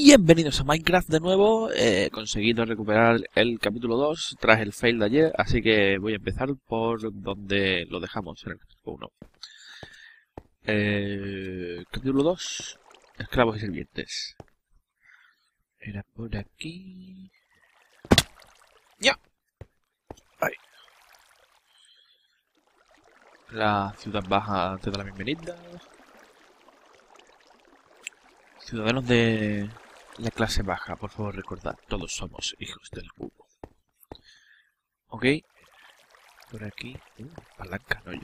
Bienvenidos a Minecraft de nuevo. He conseguido recuperar el capítulo 2 tras el fail de ayer, así que voy a empezar por donde lo dejamos en el capítulo 1. Capítulo 2, esclavos y sirvientes. Era por aquí. ¡Ya! Ahí. La ciudad baja te da la bienvenida. Ciudadanos de la clase baja, por favor recordad, todos somos hijos del cubo. Ok. Por aquí. Palanca, no yo.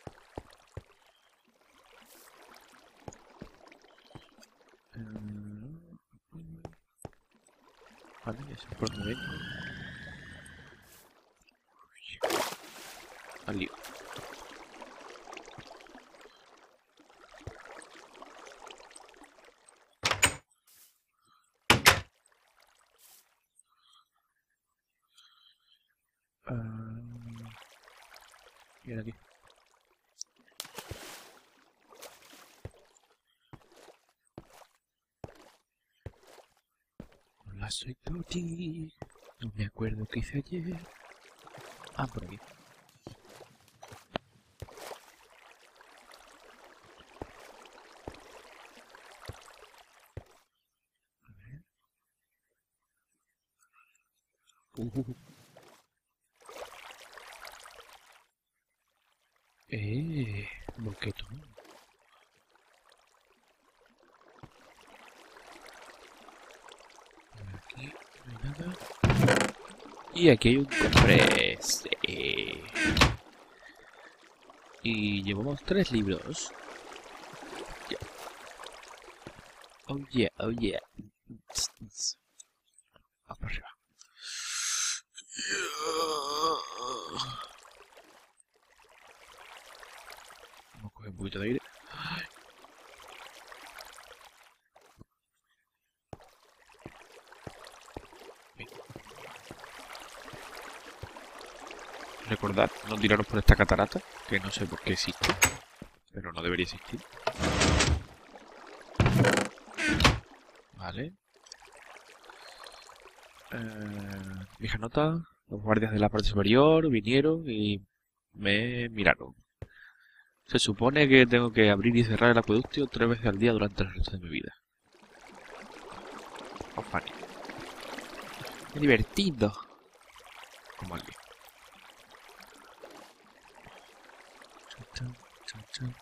Vale, ya sé por dónde vengo. Al lío. Mira aquí. Hola, soy Toti. No me acuerdo qué hice ayer. Ah, por aquí. Boquetón. Por aquí no hay nada. Y aquí hay un cofre. Sí. Y llevamos 3 libros. Yeah. Oh yeah, oh yeah. Vamos para arriba. Vamos a coger un poquito de aire. Recordad, no tiraros por esta catarata, que no sé por qué existe, pero no debería existir. Vale. Vieja nota, los guardias de la parte superior vinieron y me miraron. Se supone que tengo que abrir y cerrar el acueducto 3 veces al día durante el resto de mi vida. Oh, funny. ¡Qué divertido! Como alguien. Chan, chan, chan.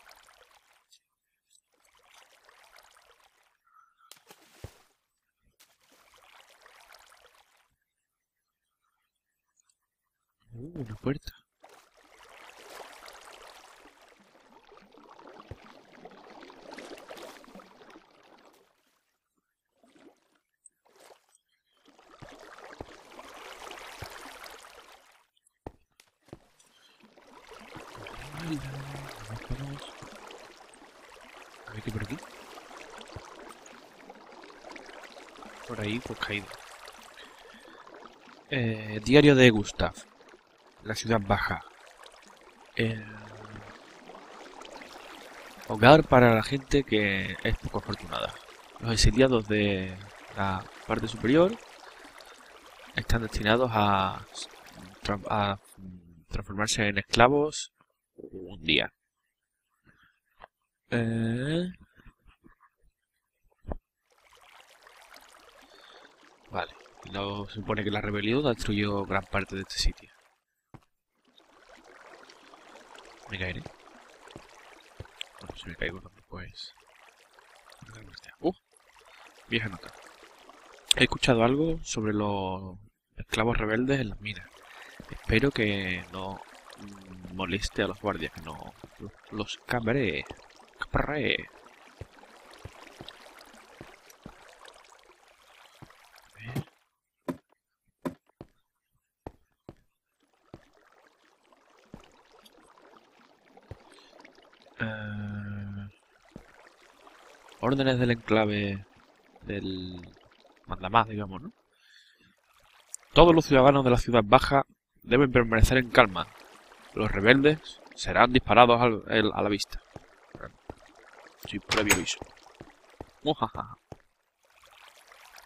Una puerta. Vamos. A ver qué por aquí. Por ahí, pues caído. Diario de Gustav. La ciudad baja. Hogar para la gente que es poco afortunada. Los exiliados de la parte superior están destinados a transformarse en esclavos un día. Vale. No, se supone que la rebelión destruyó gran parte de este sitio. Me caeré. Bueno, si me caigo pues... vieja nota. He escuchado algo sobre los esclavos rebeldes en las minas. Espero que no moleste a los guardias, que no los cabree. Cabree. Órdenes del enclave del mandamás, digamos, ¿no? Todos los ciudadanos de la ciudad baja deben permanecer en calma. Los rebeldes serán disparados a la vista. Sí, previo aviso. Mujaja.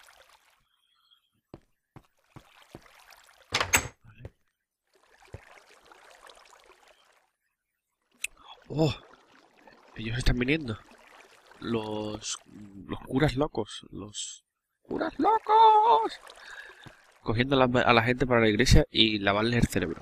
¡Oh! Ellos están viniendo. Los curas locos. Los curas locos. Cogiendo a la gente para la iglesia y lavarles el cerebro.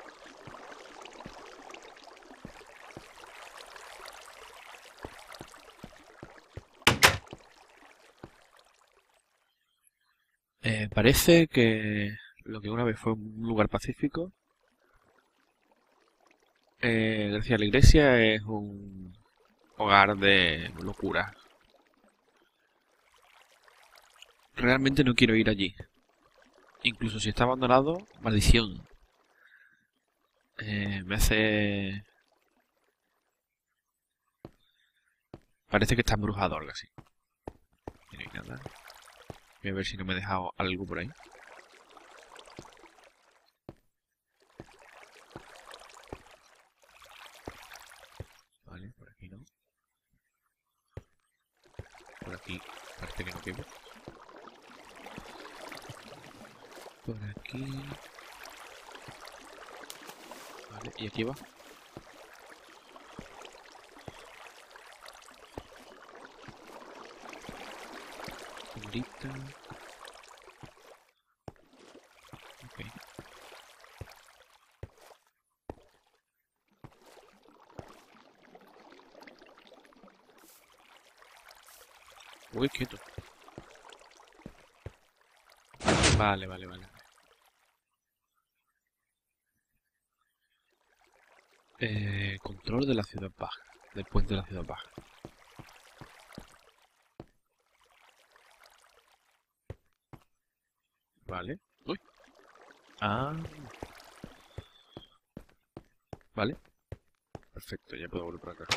Parece que lo que una vez fue un lugar pacífico, gracias a la iglesia, es un hogar de locura. Realmente no quiero ir allí. Incluso si está abandonado, maldición. Me hace... Parece que está embrujado o algo así. Y no hay nada. Voy a ver si no me he dejado algo por ahí. Vale, por aquí no. Por aquí parece que no quemo. Por aquí... Vale, y aquí va. Ahorita... Ok. Uy, quieto. Vale, vale, vale. Control de la ciudad baja. Del puente de la ciudad baja. Vale. Uy. Ah. Vale. Perfecto, ya puedo volver por acá.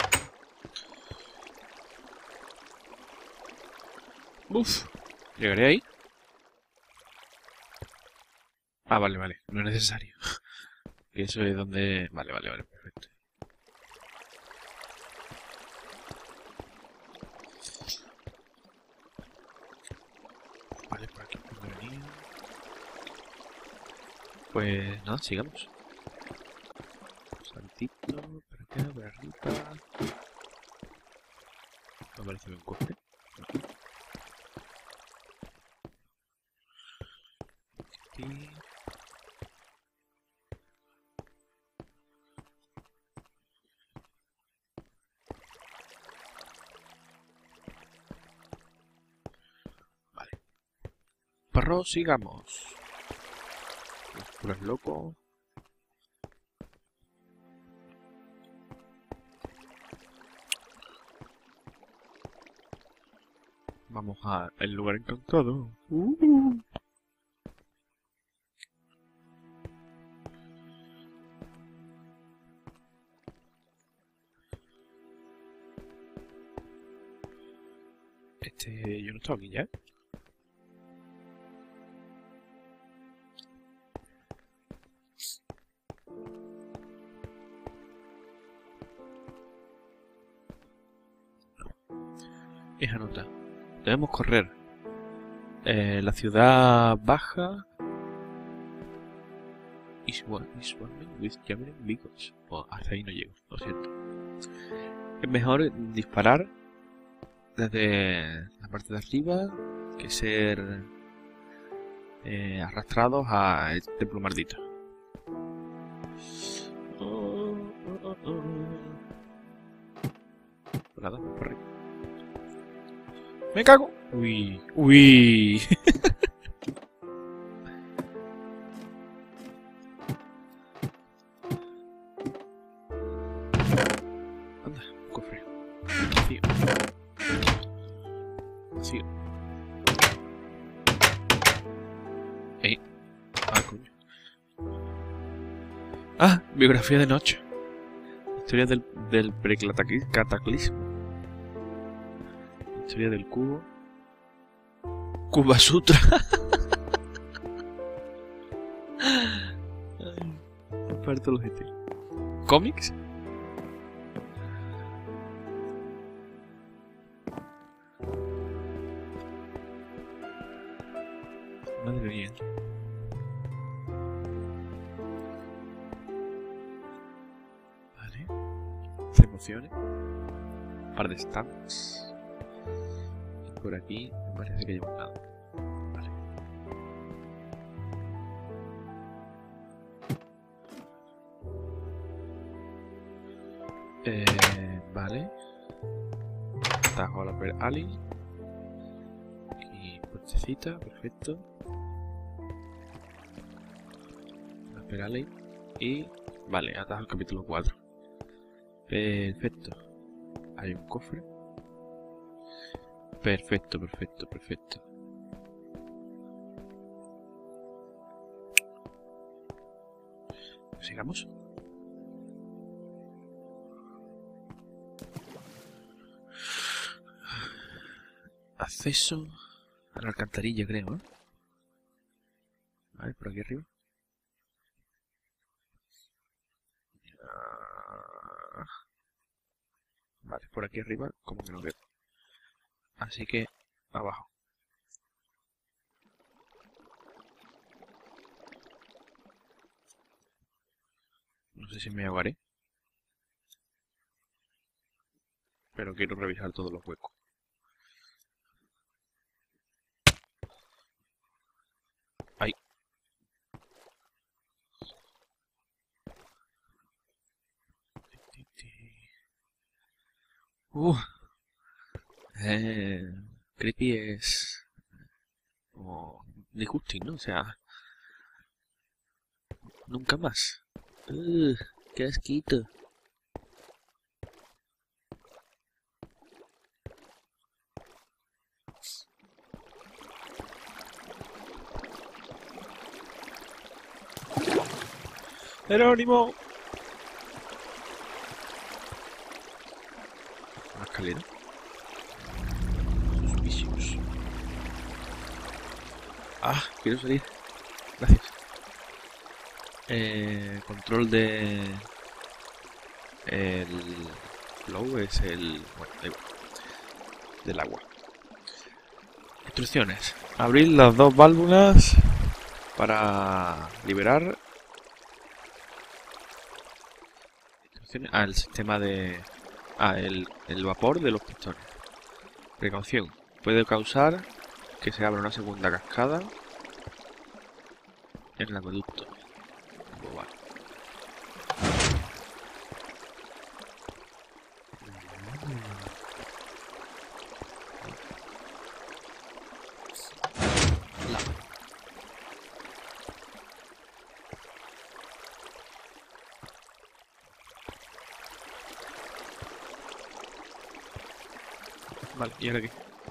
Uf. ¿Llegaré ahí? Ah, vale, vale. No es necesario. Que eso es donde... Vale, vale, vale. Perfecto. Vale, por aquí puedo venir. Pues nada, sigamos. Saltito, para acá, para arriba. Me parece un cofre. Aquí. Vale. Prosigamos. Los curas locos. Vamos al lugar encantado. Yo no estaba aquí ya. Esa nota. Debemos correr. La ciudad baja. Is one with jamming beacons. Oh, hasta ahí no llego, lo siento. Es mejor disparar desde la parte de arriba que ser arrastrados a este templo maldito. Nada, por ahí. ¡Me cago! Uy, uy. Anda, un cofre. Vacío. Vacío. Ah, coño. Ah, biografía de noche. Historia del cataclismo. Historia del cubo. Kuba Sutra. Parto los GT. ¿Cómics? Madre mía. Vale. 11 pociones. Un par de stands. Y por aquí me parece que llevo nada. Vale. Vale. Atajo a la Per Ali. Aquí puertecita, perfecto. La Per Ali. Y vale, atajo al capítulo 4. Perfecto. Hay un cofre. Perfecto, perfecto, perfecto. Sigamos. Acceso a la alcantarilla, creo, ¿eh? Vale, por aquí arriba. Vale, por aquí arriba como que no veo. Así que abajo. No sé si me ahogaré. Pero quiero revisar todos los huecos. Ahí. Creepy es... como disgusting, ¿no? O sea... Nunca más. Qué asquito. ¡Jerónimo! Una escalera. Suspicious. Ah, quiero salir. Gracias. Control de... El flow es el... Bueno, da igual. Del agua. Instrucciones. Abrir las dos válvulas para liberar... Instrucciones. El sistema de... el vapor de los pistones. Precaución. Puede causar que se abra una segunda cascada en el acueducto. Vale. Vale, y ahora aquí.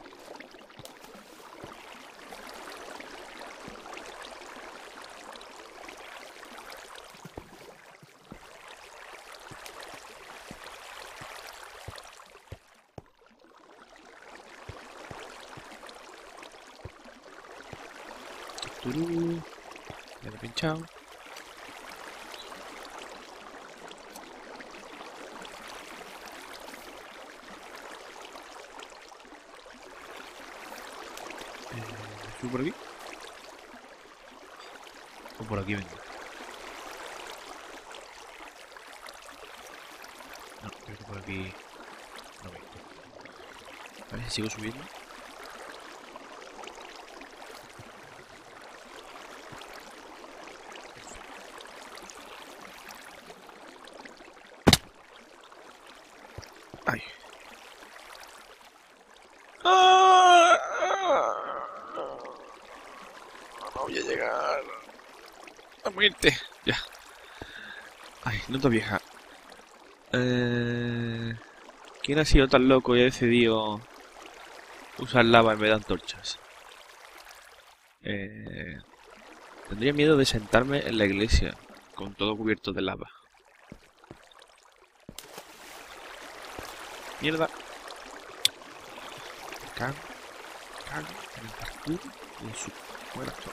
Ya lo he pinchado. ¿Subo por aquí? O por aquí vengo. No, creo que por aquí no vengo. A ver si sigo subiendo. Ay. No voy a llegar a muerte. Ya. Ay, nota vieja. ¿Quién ha sido tan loco y ha decidido usar lava en vez de antorchas? Tendría miedo de sentarme en la iglesia con todo cubierto de lava. Mierda. Cago en el parkour y en su buena actor.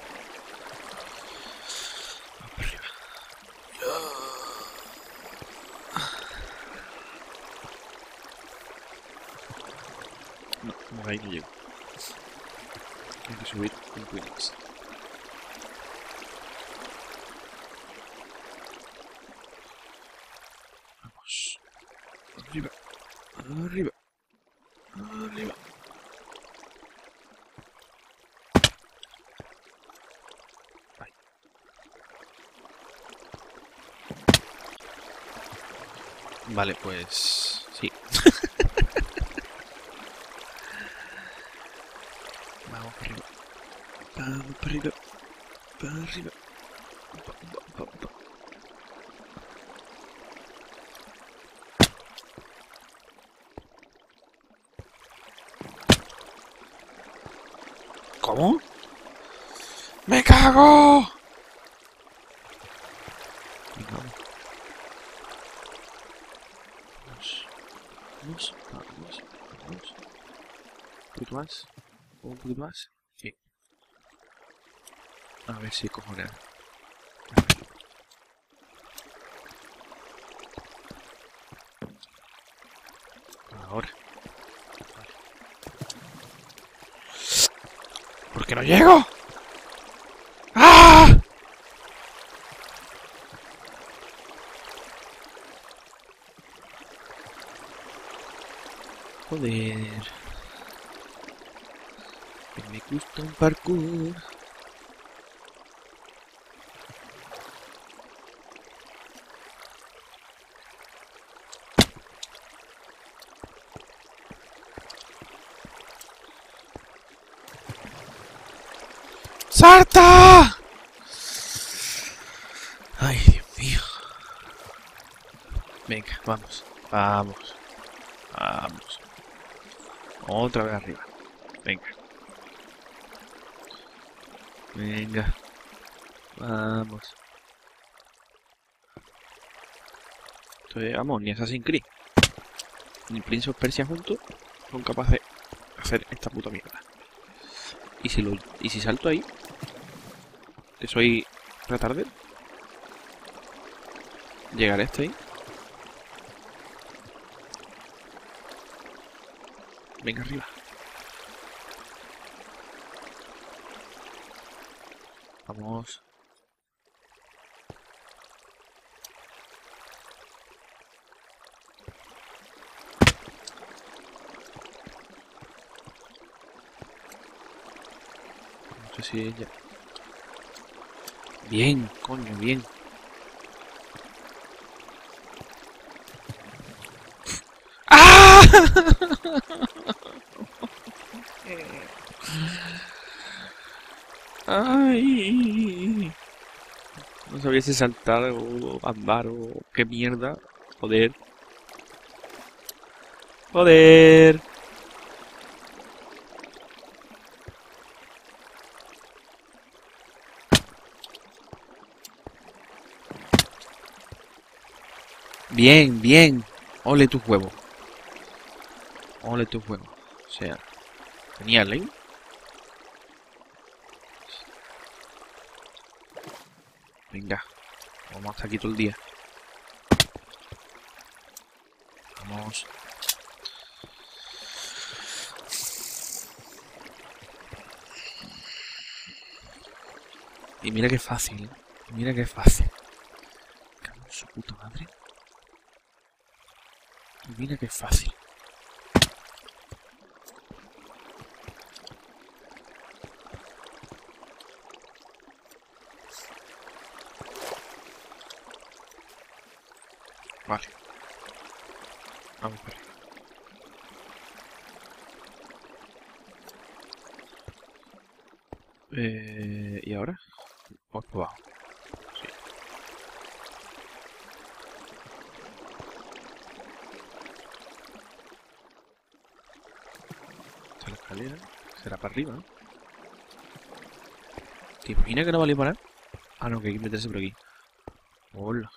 Vamos para arriba. No, por ahí no llego. Hay que subir un Queenix. Vamos. Arriba. Arriba. Arriba. Ahí. Vale, pues... sí. Vamos para arriba. Vamos para arriba. Para arriba. Pa. ¿Cómo? ¡Me cago! Venga, vamos. Vamos. Un poquito más. Un poquito más. Sí. A ver si cojo nada. Ahora. Vale. ¿Por qué no llego? ¡Ah! Joder. Que me gusta un parkour. ¡Sarta! Ay, Dios mío. Venga, vamos. Vamos. Vamos. Otra vez arriba. Venga. Venga. Vamos. Entonces, vamos, ni Assassin's Creed ni Prince of Persia juntos son capaces de hacer esta puta mierda. Y si salto ahí, que soy retarded, llegaré hasta ahí. Venga, arriba. Vamos. No sé si ella... Bien, coño, bien. ¡Ah! ¡Ay! No sabía si saltar o andar o qué mierda. Joder. Joder. Bien, bien. Ole tu huevo. Ole tu huevo. O sea, genial, ¿eh? Venga. Vamos hasta aquí todo el día. Vamos. Y mira qué fácil, ¿eh? Mira qué fácil. Cago en su puta madre. Y mira qué fácil. Vale. Vamos para arriba. ¿Y ahora? Vamos para abajo. Sí. Esta es la escalera. Será para arriba, ¿no? ¿Te imaginas que no vale parar? Ah, no, que hay que meterse por aquí. Hola.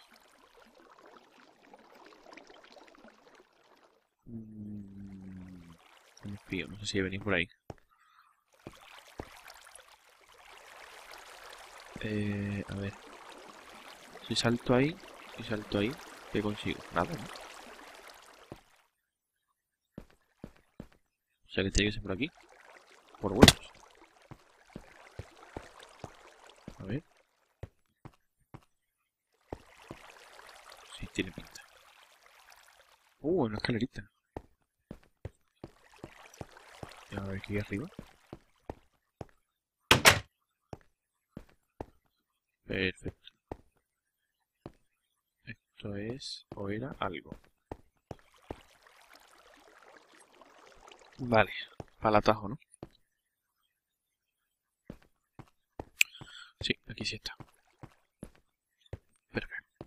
Un espío, no sé si venís por ahí. A ver. Si salto ahí, ¿qué consigo? Nada, ¿no? O sea que tiene que ser por aquí. Por huevos. A ver. Sí, tiene pinta. Una escalerita. Y a ver aquí arriba. Perfecto. Esto es... o era algo. Vale. Para el atajo, ¿no? Sí, aquí sí está. Perfecto.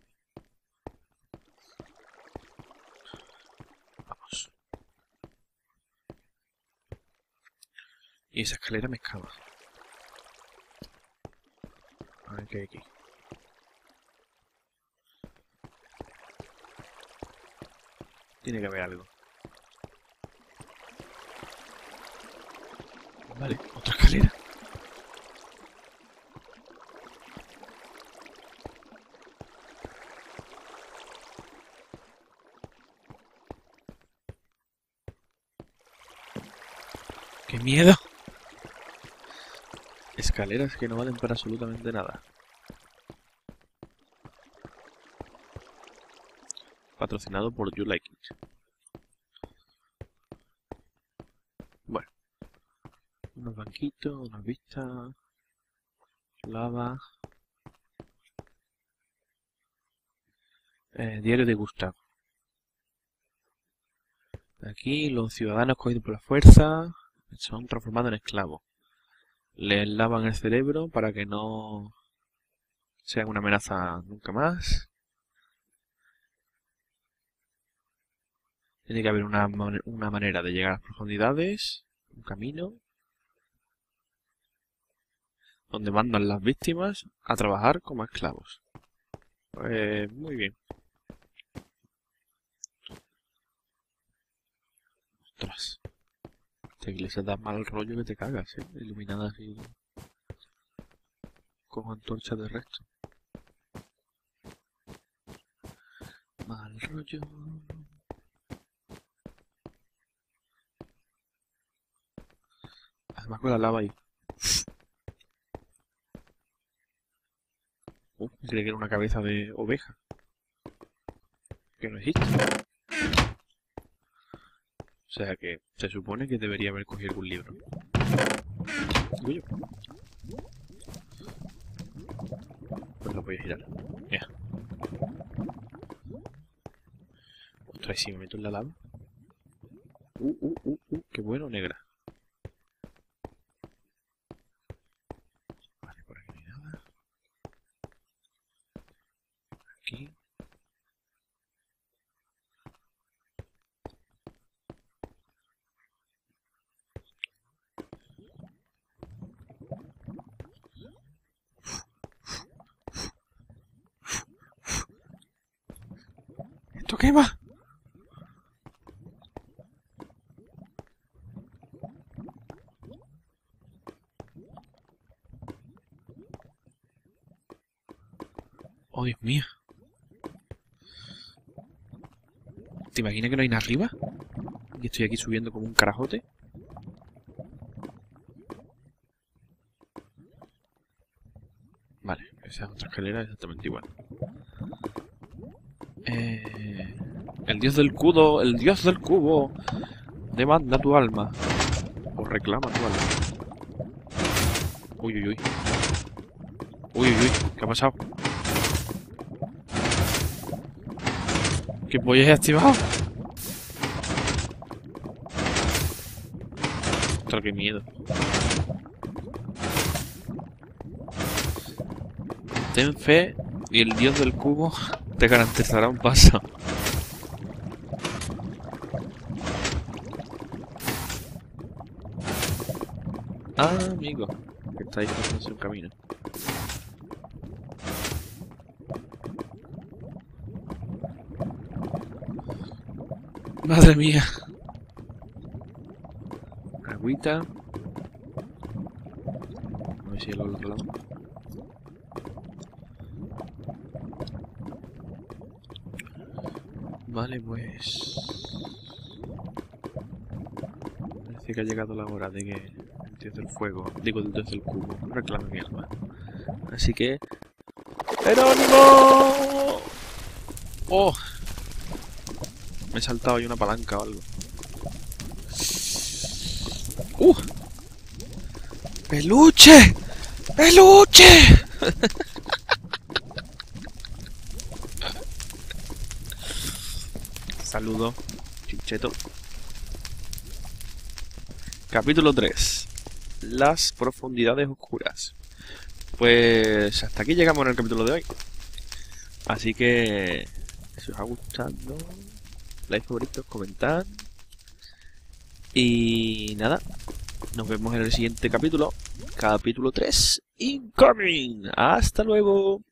Vamos. Y esa escalera me escama. A ver qué hay aquí. Tiene que haber algo. Vale, otra escalera. ¡Qué miedo! Escaleras que no valen para absolutamente nada. Patrocinado por You Like It. Bueno. Unos banquitos, unas vistas. Lava. Diario de Gustavo. Aquí los ciudadanos cogidos por la fuerza son transformados en esclavos. Les lavan el cerebro para que no sean una amenaza nunca más. Tiene que haber una manera de llegar a las profundidades, un camino, donde mandan las víctimas a trabajar como esclavos. Pues muy bien. Ostras. Esta iglesia da mal rollo que te cagas, iluminada así con antorchas de resto. Mal rollo. Además con la lava ahí. Creí que era una cabeza de oveja. Que no existe. O sea que se supone que debería haber cogido algún libro. Digo yo. Pues lo voy a girar. Ya. Ostras, si me meto en la lava. Qué bueno, negra. Vale, por aquí no hay nada. Aquí. ¿Esto quema? Oh, Dios mío. ¿Te imaginas que no hay nada arriba? Y estoy aquí subiendo como un carajote. Vale, esa es otra escalera exactamente igual. El dios del cubo, demanda tu alma. O reclama tu alma. Uy, uy, uy. Uy, uy, uy, ¿qué ha pasado? ¿Qué pollo he activado? Ostras, qué miedo. Ten fe y el dios del cubo te garantizará un paso. Ah, amigo, que estáis haciendo un camino. Madre mía. Agüita. A ver si hay al otro lado. Vale, pues... parece que ha llegado la hora de que el dios del fuego, digo el dios del cubo, reclame mi alma. Así que... ¡Jerónimo! ¡Oh! Me he saltado ahí una palanca o algo. ¡Uh! ¡Peluche! ¡Peluche! Saludo, Chincheto. Capítulo 3. Las profundidades oscuras. Pues hasta aquí llegamos en el capítulo de hoy. Así que si os ha gustado, like, favoritos, comentad. Y nada, nos vemos en el siguiente capítulo. Capítulo 3. Incoming. Hasta luego.